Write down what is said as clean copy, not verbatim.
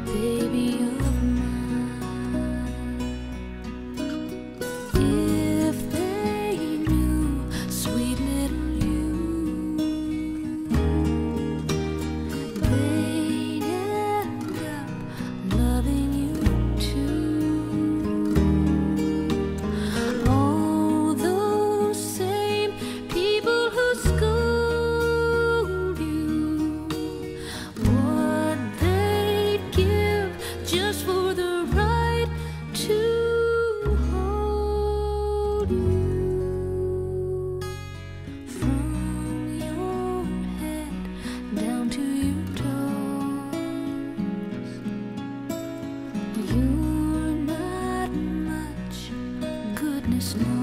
baby of mine. If they knew, sweet little you, they'd end up loving you too. All those same people who scold you, what they'd give just for the right to hold you. From your head down to your toes, you're not much, goodness knows.